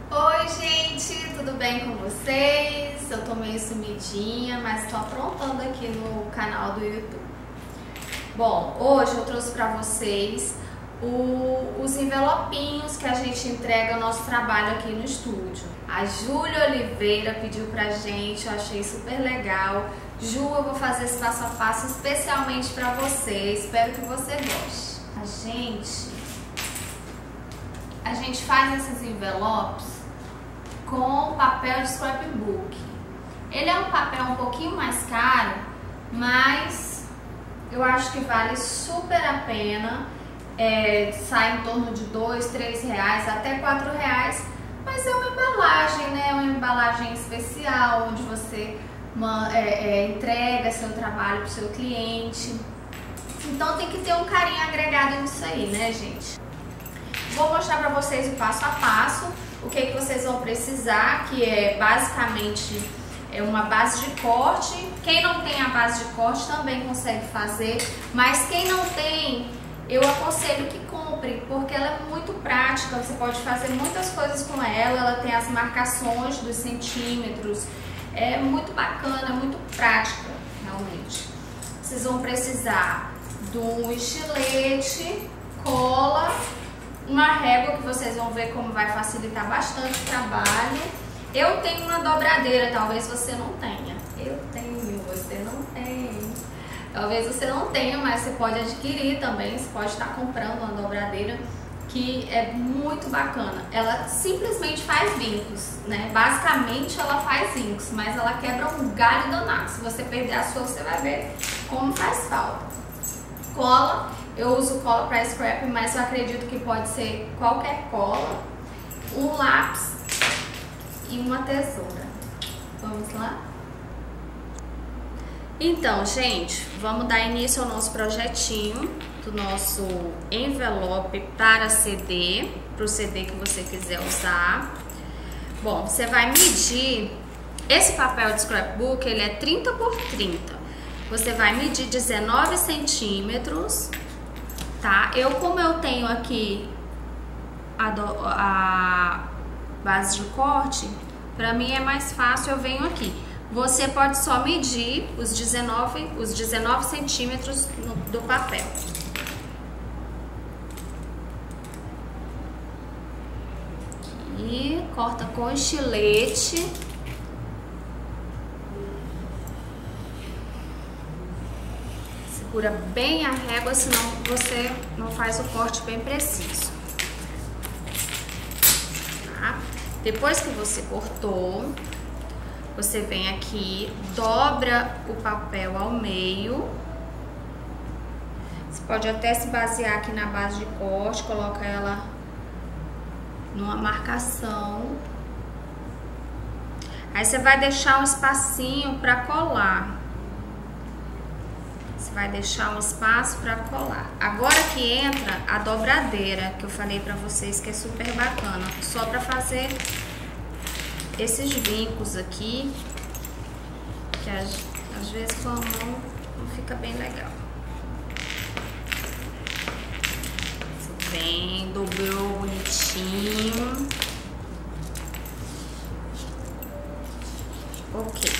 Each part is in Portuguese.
Oi gente, tudo bem com vocês? Eu tô meio sumidinha, mas tô aprontando aqui no canal do YouTube. Bom, hoje eu trouxe pra vocês os envelopinhos que a gente entrega o nosso trabalho aqui no estúdio. A Júlia Oliveira pediu pra gente, eu achei super legal. Ju, eu vou fazer esse passo a passo especialmente pra você, espero que você goste. A gente faz esses envelopes com papel de scrapbook. Ele é um papel um pouquinho mais caro, mas eu acho que vale super a pena. Sai em torno de R$2, R$3, até R$4, mas é uma embalagem, né? Uma embalagem especial, onde você entrega seu trabalho para o seu cliente. Então tem que ter um carinho agregado nisso aí, né, gente? Vou mostrar para vocês o passo a passo, o que vocês vão precisar, que é basicamente uma base de corte. Quem não tem a base de corte também consegue fazer, mas quem não tem, eu aconselho que compre, porque ela é muito prática, você pode fazer muitas coisas com ela, ela tem as marcações dos centímetros, é muito bacana, muito prática, realmente. Vocês vão precisar de um estilete, cola, uma régua que vocês vão ver como vai facilitar bastante o trabalho. Eu tenho uma dobradeira, talvez você não tenha. Eu tenho, você não tem. Talvez você não tenha, mas você pode adquirir também. Você pode estar comprando uma dobradeira que é muito bacana. Ela simplesmente faz vincos, né? Basicamente ela faz vincos, mas ela quebra um galho danado. Se você perder a sua, você vai ver como faz falta. Cola. Eu uso cola para scrap, mas eu acredito que pode ser qualquer cola. Um lápis e uma tesoura. Vamos lá? Então, gente, vamos dar início ao nosso projetinho do nosso envelope para CD, para o CD que você quiser usar. Bom, você vai medir, esse papel de scrapbook, ele é 30 por 30. Você vai medir 19 centímetros, tá? Como eu tenho aqui a base de corte, pra mim é mais fácil, eu venho aqui. Você pode só medir os 19 centímetros do papel. Aqui, corta com estilete. Segura bem a régua, senão você não faz o corte bem preciso. Tá? Depois que você cortou, você vem aqui, dobra o papel ao meio. Você pode até se basear aqui na base de corte, coloca ela numa marcação. Aí você vai deixar um espacinho para colar. Você vai deixar um espaço para colar. Agora que entra a dobradeira, que eu falei para vocês que é super bacana, só para fazer esses vincos aqui, que às vezes com a mão não fica bem legal. Você vem, dobrou bonitinho. Ok.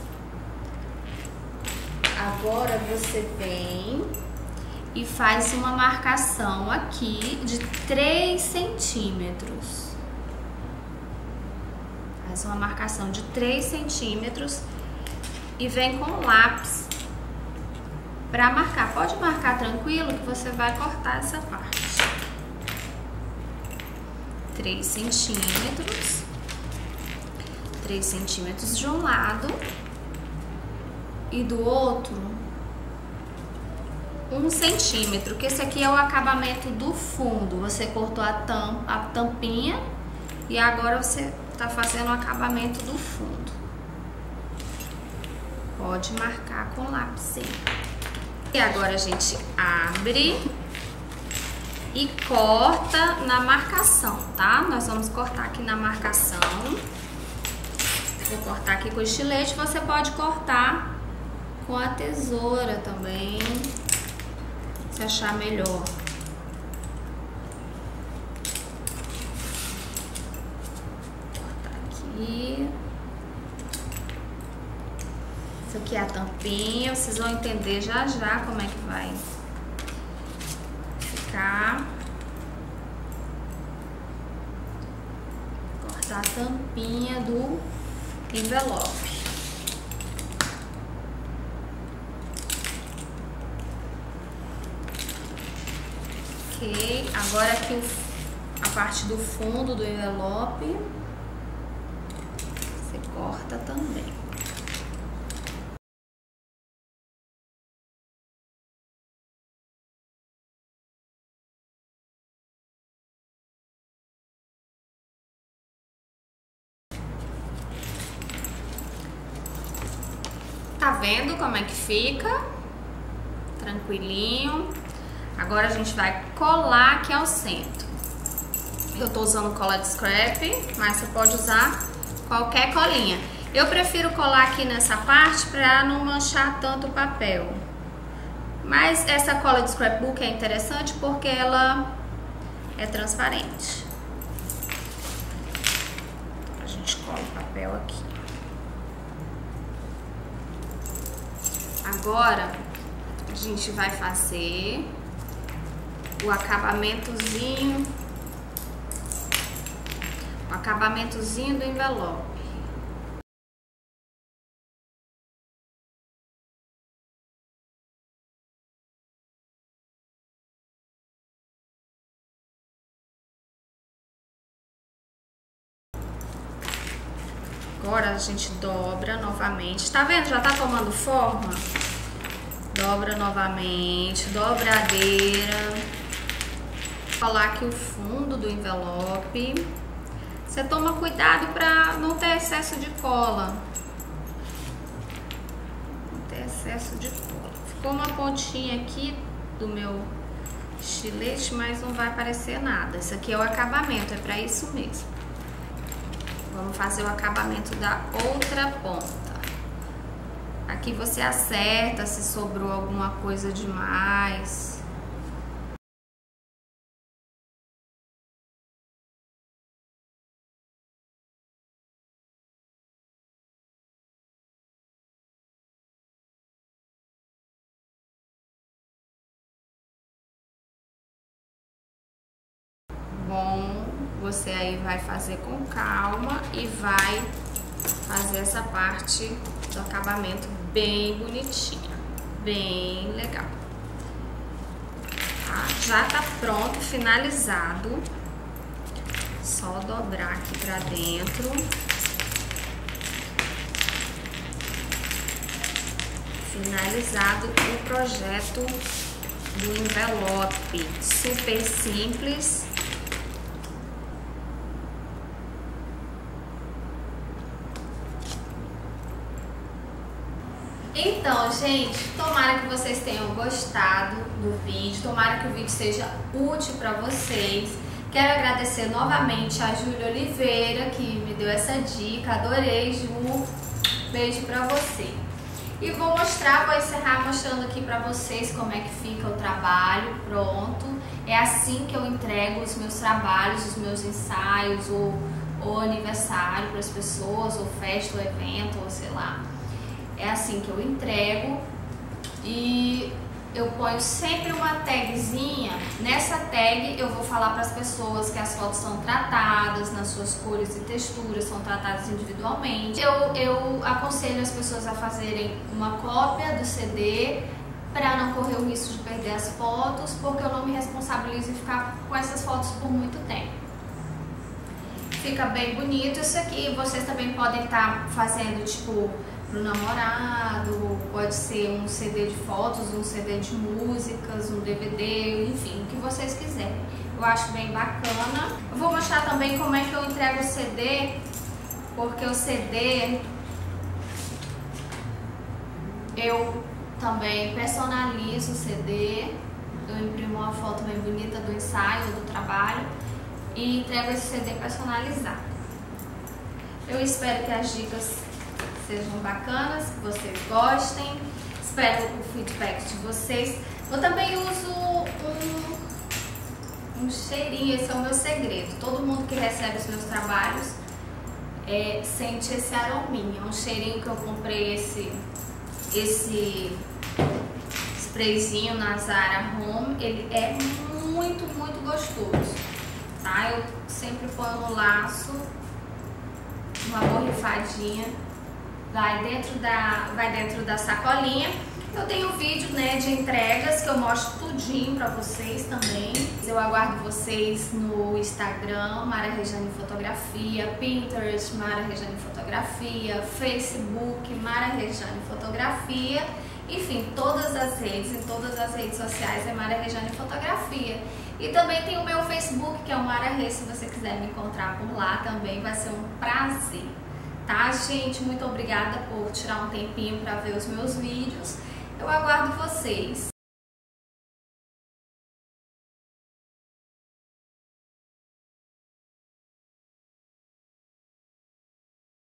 Agora você vem e faz uma marcação aqui de 3 centímetros. Faz uma marcação de 3 centímetros e vem com o lápis para marcar. Pode marcar tranquilo que você vai cortar essa parte. 3 centímetros. 3 centímetros de um lado. E do outro 1 centímetro, que esse aqui é o acabamento do fundo. Você cortou a tampinha e agora você tá fazendo o acabamento do fundo. Pode marcar com lápis, sim. E agora a gente abre e corta na marcação, tá? Nós vamos cortar aqui na marcação. Vou cortar aqui com o estilete, você pode cortar com a tesoura também, se achar melhor. E isso aqui é a tampinha, vocês vão entender já já como é que vai ficar. Cortar a tampinha do envelope. Ok, agora aqui a parte do fundo do envelope, você corta também. Tá vendo como é que fica? Tranquilinho. Agora a gente vai colar aqui ao centro. Eu tô usando cola de scrap, mas você pode usar qualquer colinha. Eu prefiro colar aqui nessa parte pra não manchar tanto o papel. Mas essa cola de scrapbook é interessante porque ela é transparente. A gente cola o papel aqui. Agora a gente vai fazer o acabamentozinho do envelope. Agora a gente dobra novamente. Tá vendo? Já tá tomando forma? Dobra novamente, dobradeira. Vou colar aqui o fundo do envelope. Você toma cuidado para não ter excesso de cola. Não ter excesso de cola. Ficou uma pontinha aqui do meu estilete, mas não vai aparecer nada. Isso aqui é o acabamento, é para isso mesmo. Vamos fazer o acabamento da outra ponta. Aqui você acerta se sobrou alguma coisa demais. Bom, você aí vai fazer com calma e vai fazer essa parte do acabamento bem bonitinha, bem legal. Tá? Já tá pronto, finalizado. Só dobrar aqui pra dentro. Finalizado o projeto do envelope. Super simples. Então, gente, tomara que vocês tenham gostado do vídeo, tomara que o vídeo seja útil para vocês. Quero agradecer novamente a Júlia Oliveira, que me deu essa dica, adorei, Ju, beijo pra você. E vou encerrar mostrando aqui pra vocês como é que fica o trabalho pronto. É assim que eu entrego os meus trabalhos, os meus ensaios, ou aniversário para as pessoas, ou festa, ou evento, ou sei lá. É assim que eu entrego e eu ponho sempre uma tagzinha. Nessa tag eu vou falar para as pessoas que as fotos são tratadas nas suas cores e texturas, são tratadas individualmente. Eu aconselho as pessoas a fazerem uma cópia do CD para não correr o risco de perder as fotos, porque eu não me responsabilizo em ficar com essas fotos por muito tempo. Fica bem bonito. Isso aqui vocês também podem estar fazendo tipo pro namorado, pode ser um CD de fotos, um CD de músicas, um DVD, enfim, o que vocês quiserem. Eu acho bem bacana. Eu vou mostrar também como é que eu entrego o CD, porque o CD eu também personalizo o CD, eu imprimo uma foto bem bonita do ensaio, do trabalho e entrego esse CD personalizado. Eu espero que as dicas sejam bacanas, que vocês gostem, espero o feedback de vocês. Eu também uso um cheirinho, esse é o meu segredo. Todo mundo que recebe os meus trabalhos sente esse arominha. É um cheirinho que eu comprei, esse sprayzinho na Zara Home. Ele é muito, muito gostoso, tá? Eu sempre ponho no laço, uma borrifadinha, vai dentro da sacolinha. Eu tenho vídeo, né, de entregas que eu mostro tudinho pra vocês também. Eu aguardo vocês no Instagram, Mara Rejane Fotografia, Pinterest, Mara Rejane Fotografia, Facebook, Mara Rejane Fotografia. Enfim, em todas as redes sociais é Mara Rejane Fotografia. E também tem o meu Facebook, que é o Mara Rê. Se você quiser me encontrar por lá também, vai ser um prazer. Tá, gente? Muito obrigada por tirar um tempinho para ver os meus vídeos. Eu aguardo vocês.